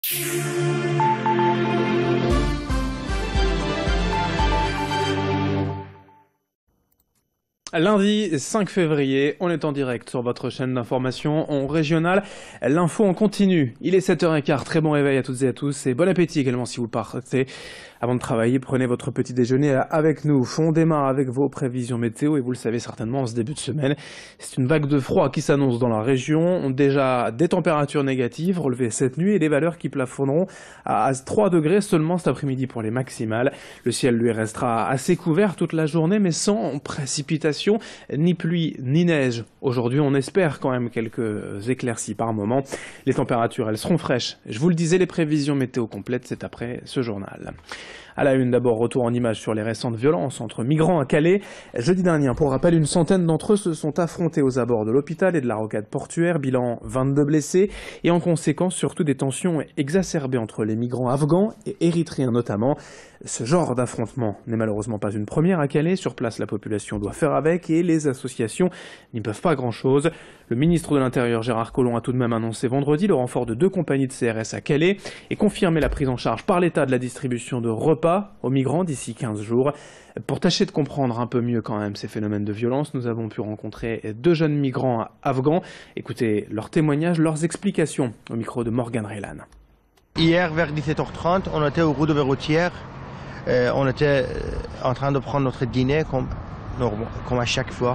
Lundi 5 février, on est en direct sur votre chaîne d'information en régional. L'info en continu. Il est 7h15. Très bon réveil à toutes et à tous et bon appétit également si vous partez. Avant de travailler, prenez votre petit déjeuner avec nous. On démarre avec vos prévisions météo et vous le savez certainement en ce début de semaine. C'est une vague de froid qui s'annonce dans la région. Déjà des températures négatives relevées cette nuit et des valeurs qui plafonneront à 3 degrés seulement cet après-midi pour les maximales. Le ciel lui restera assez couvert toute la journée mais sans précipitation, ni pluie ni neige. Aujourd'hui on espère quand même quelques éclaircies par moment. Les températures elles seront fraîches. Je vous le disais, les prévisions météo complètes c'est après ce journal. À la une, d'abord, retour en images sur les récentes violences entre migrants à Calais. Jeudi dernier, pour rappel, une centaine d'entre eux se sont affrontés aux abords de l'hôpital et de la rocade portuaire. Bilan 22 blessés et en conséquence surtout des tensions exacerbées entre les migrants afghans et érythréens notamment. Ce genre d'affrontement n'est malheureusement pas une première à Calais. Sur place, la population doit faire avec et les associations n'y peuvent pas grand-chose. Le ministre de l'Intérieur, Gérard Collomb, a tout de même annoncé vendredi le renfort de 2 compagnies de CRS à Calais et confirmé la prise en charge par l'État de la distribution de repas aux migrants d'ici 15 jours. Pour tâcher de comprendre un peu mieux quand même ces phénomènes de violence, nous avons pu rencontrer 2 jeunes migrants afghans. Écoutez leurs témoignages, leurs explications au micro de Morgan Raylan. Hier vers 17h30, on était au route de Verroutière. On était en train de prendre notre dîner comme à chaque fois.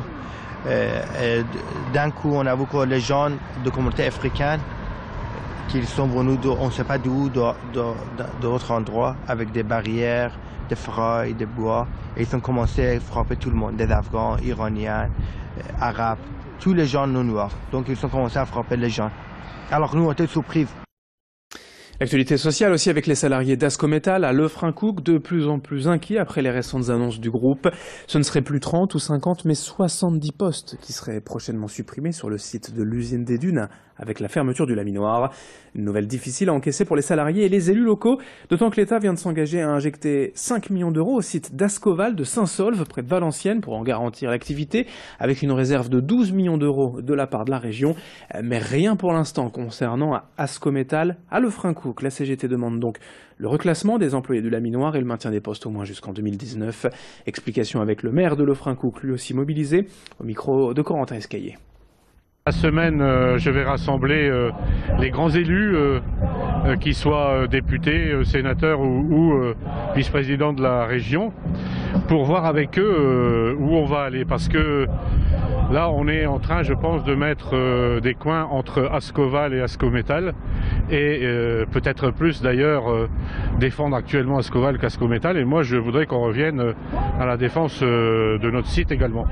D'un coup, on a vu que les gens de communauté africaine qui sont venus, on ne sait pas d'où, d'autres endroits, avec des barrières, des feuilles, des bois. Et ils ont commencé à frapper tout le monde, des Afghans, Iraniens, Arabes, tous les gens non noirs. Donc ils ont commencé à frapper les gens. Alors nous, on était surpris. L'actualité sociale aussi avec les salariés d'Ascométal à Lefrancouc, de plus en plus inquiets après les récentes annonces du groupe. Ce ne serait plus 30 ou 50 mais 70 postes qui seraient prochainement supprimés sur le site de l'usine des Dunes avec la fermeture du laminoir. Une nouvelle difficile à encaisser pour les salariés et les élus locaux, d'autant que l'État vient de s'engager à injecter 5 millions d'euros au site d'Ascoval de Saint-Saulve près de Valenciennes pour en garantir l'activité avec une réserve de 12 millions d'euros de la part de la région. Mais rien pour l'instant concernant Ascométal à Lefrancouc. La CGT demande donc le reclassement des employés du laminoir et le maintien des postes au moins jusqu'en 2019. Explication avec le maire de Lefrancouc, lui aussi mobilisé, au micro de Corentin Escaillé. La semaine, je vais rassembler les grands élus, qu'ils soient députés, sénateurs ou vice-présidents de la région, pour voir avec eux où on va aller. Parce que là, on est en train, je pense, de mettre des coins entre Ascoval et Ascométal, et peut-être plus d'ailleurs défendre actuellement Ascoval qu'Ascométal. Et moi, je voudrais qu'on revienne à la défense de notre site également.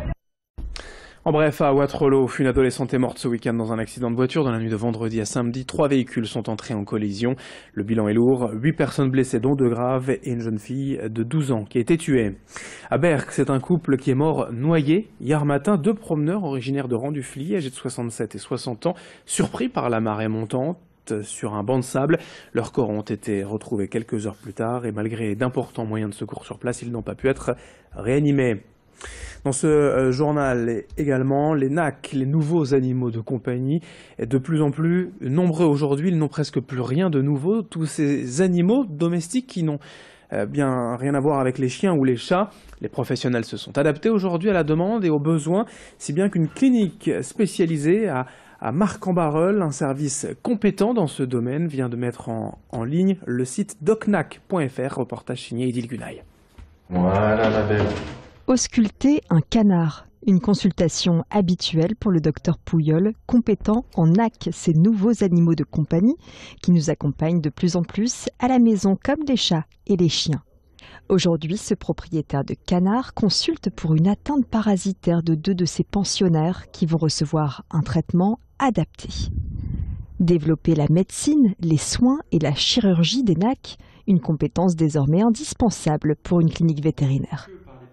En bref, à Waterloo, une adolescente est morte ce week-end dans un accident de voiture dans la nuit de vendredi à samedi. 3 véhicules sont entrés en collision. Le bilan est lourd. 8 personnes blessées, dont 2 graves, et une jeune fille de 12 ans qui a été tuée. À Berck, c'est un couple qui est mort noyé. Hier matin, 2 promeneurs originaires de Rang-du-Fliers, âgés de 67 et 60 ans, surpris par la marée montante sur un banc de sable. Leurs corps ont été retrouvés quelques heures plus tard et malgré d'importants moyens de secours sur place, ils n'ont pas pu être réanimés. Dans ce journal également, les NAC, les nouveaux animaux de compagnie, de plus en plus nombreux aujourd'hui, ils n'ont presque plus rien de nouveau. Tous ces animaux domestiques qui n'ont bien rien à voir avec les chiens ou les chats. Les professionnels se sont adaptés aujourd'hui à la demande et aux besoins, si bien qu'une clinique spécialisée à Marc-en-Barœul, un service compétent dans ce domaine, vient de mettre en ligne le site docnac.fr, reportage signé Idil Gunay. Voilà la belle. Ausculter un canard, une consultation habituelle pour le docteur Pouilleul, compétent en NAC, ces nouveaux animaux de compagnie qui nous accompagnent de plus en plus à la maison comme les chats et les chiens. Aujourd'hui, ce propriétaire de canard consulte pour une atteinte parasitaire de 2 de ses pensionnaires qui vont recevoir un traitement adapté. Développer la médecine, les soins et la chirurgie des NAC, une compétence désormais indispensable pour une clinique vétérinaire.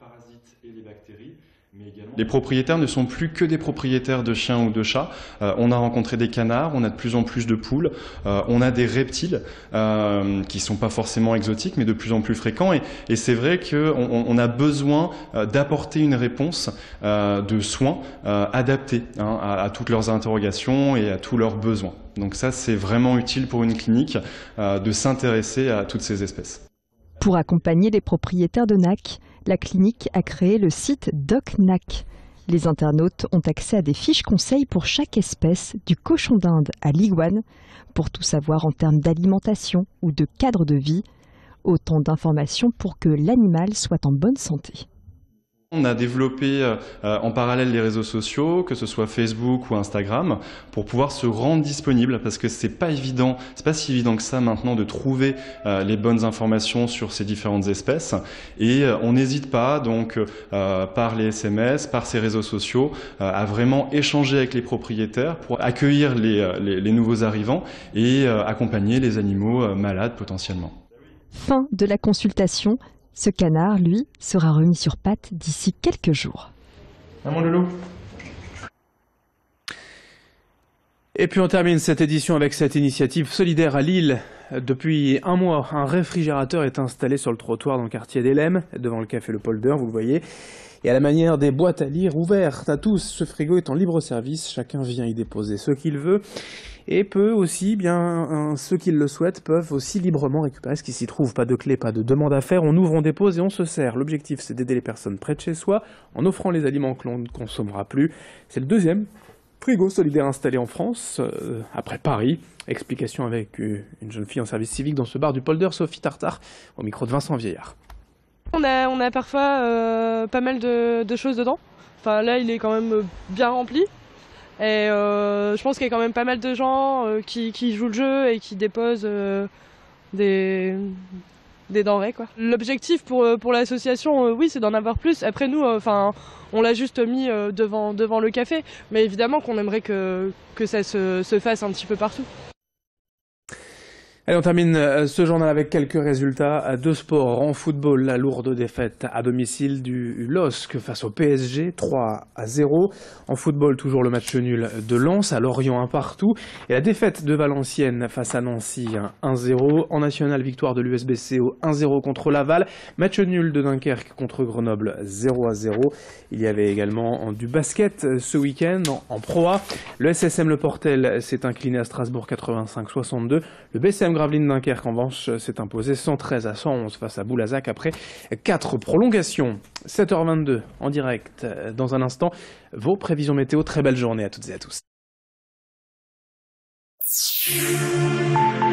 Les propriétaires ne sont plus que des propriétaires de chiens ou de chats. On a rencontré des canards, on a de plus en plus de poules, on a des reptiles qui ne sont pas forcément exotiques mais de plus en plus fréquents. Et c'est vrai qu'on a besoin d'apporter une réponse de soins adaptée à toutes leurs interrogations et à tous leurs besoins. Donc ça, c'est vraiment utile pour une clinique de s'intéresser à toutes ces espèces. Pour accompagner les propriétaires de NAC, la clinique a créé le site DocNAC. Les internautes ont accès à des fiches conseils pour chaque espèce, du cochon d'Inde à l'iguane, pour tout savoir en termes d'alimentation ou de cadre de vie. Autant d'informations pour que l'animal soit en bonne santé. On a développé en parallèle les réseaux sociaux, que ce soit Facebook ou Instagram, pour pouvoir se rendre disponible, parce que c'est pas si évident que ça maintenant de trouver les bonnes informations sur ces différentes espèces. Et on n'hésite pas donc par les SMS, par ces réseaux sociaux, à vraiment échanger avec les propriétaires pour accueillir les nouveaux arrivants et accompagner les animaux malades potentiellement. Fin de la consultation. Ce canard, lui, sera remis sur pattes d'ici quelques jours. Ah, mon loulou. Et puis on termine cette édition avec cette initiative solidaire à Lille. Depuis un mois, un réfrigérateur est installé sur le trottoir dans le quartier d'Elem, devant le café Le Polder, vous le voyez. Et à la manière des boîtes à lire ouvertes à tous, ce frigo est en libre service, chacun vient y déposer ce qu'il veut. Et peut aussi, ceux qui le souhaitent peuvent aussi librement récupérer ce qui s'y trouve. Pas de clé, pas de demande à faire, on ouvre, on dépose et on se sert. L'objectif, c'est d'aider les personnes près de chez soi en offrant les aliments que l'on ne consommera plus. C'est le deuxième frigo solidaire installé en France, après Paris. Explication avec une jeune fille en service civique dans ce bar du Polder, Sophie Tartare, au micro de Vincent Vieillard. On a parfois pas mal de choses dedans. Enfin là, il est quand même bien rempli. Et je pense qu'il y a quand même pas mal de gens qui jouent le jeu et qui déposent des denrées, quoi. L'objectif pour l'association, oui, c'est d'en avoir plus. Après nous, on l'a juste mis devant le café. Mais évidemment qu'on aimerait que ça se fasse un petit peu partout. Allez, on termine ce journal avec quelques résultats de sport. En football, la lourde défaite à domicile du LOSC face au PSG, 3-0. En football, toujours le match nul de Lens, à Lorient 1 partout. Et la défaite de Valenciennes face à Nancy, 1-0. En national, victoire de l'USBCO 1-0 contre Laval. Match nul de Dunkerque contre Grenoble, 0-0. Il y avait également du basket ce week-end en Pro A. Le SSM Le Portel s'est incliné à Strasbourg 85-62. Le BCM Gravelines Dunkerque en revanche s'est imposé 113-111 face à Boulazac après 4 prolongations. 7h22 en direct dans un instant. Vos prévisions météo, très belle journée à toutes et à tous.